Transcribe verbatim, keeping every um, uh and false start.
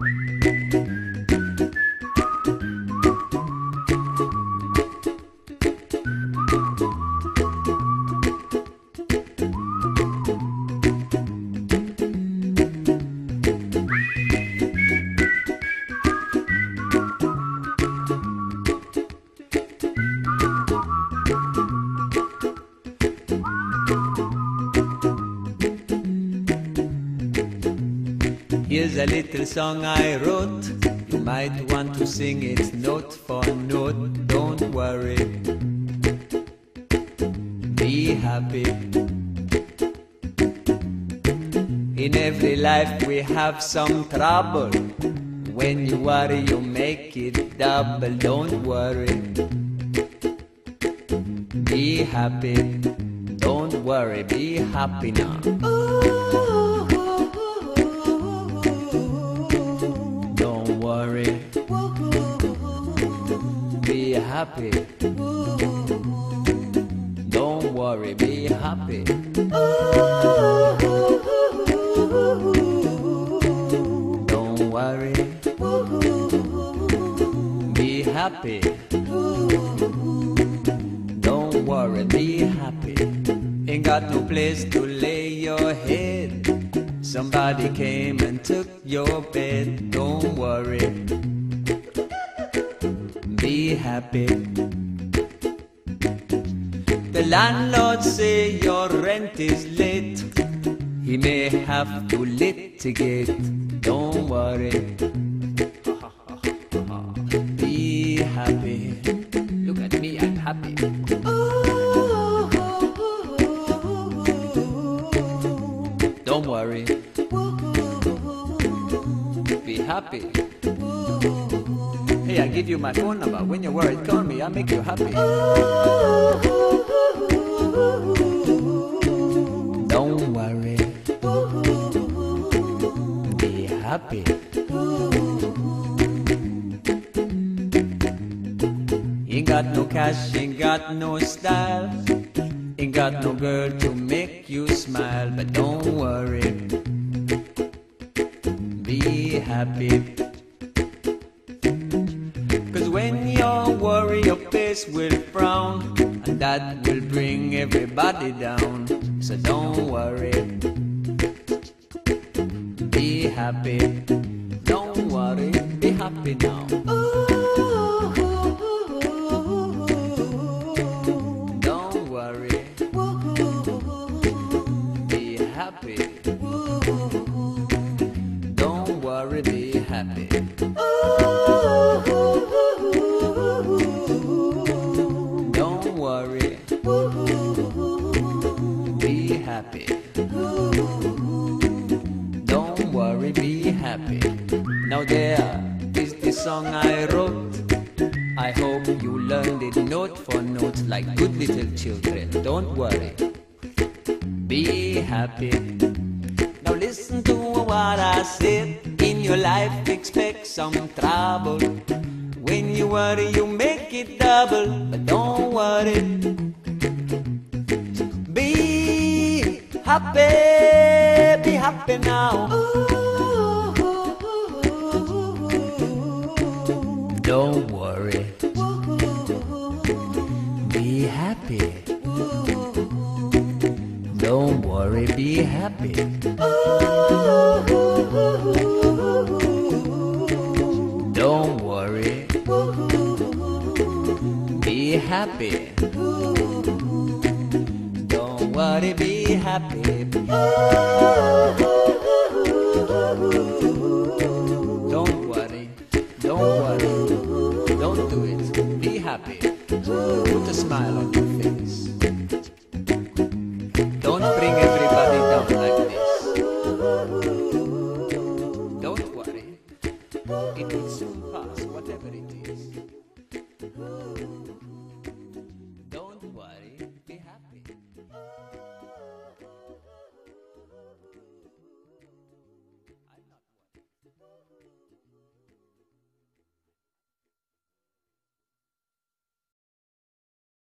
Here's a little song I wrote. You might want to sing it note for note. Don't worry, be happy. In every life we have some trouble. When you worry you make it double. Don't worry, be happy. Don't worry, be happy now. Don't worry, be happy. Don't worry, be happy. Don't worry, be happy. Don't worry, be happy. Ain't got no place to lay your head. Somebody came and took your bed. Don't worry, be happy. The landlord say your rent is late. He may have to litigate. Don't worry, be happy. Look at me, I'm happy. Don't worry, be happy. Hey, I give you my phone number. When you're worried, call me. I'll make you happy. Don't worry, be happy. Ain't got no cash, ain't got no style. Ain't got no girl to make you smile. But don't worry, be happy. Cause when you worry your face will frown, and that will bring everybody down. So don't worry, be happy. Don't worry, be happy now. Don't worry, be happy. Don't worry, be happy. Don't worry, be happy. Don't worry, be happy. Now there is the song I wrote. I hope you learned it note for note like good little children. Don't worry, be happy. Now listen to what I said. In your life expect some trouble. When you worry you make it double. But don't worry, be happy, be happy now. Don't worry, be happy. Don't worry, be happy. Don't worry, be happy. Don't worry, be happy. Don't worry, don't worry, don't do it. Be happy. Put a smile on your face. Don't bring every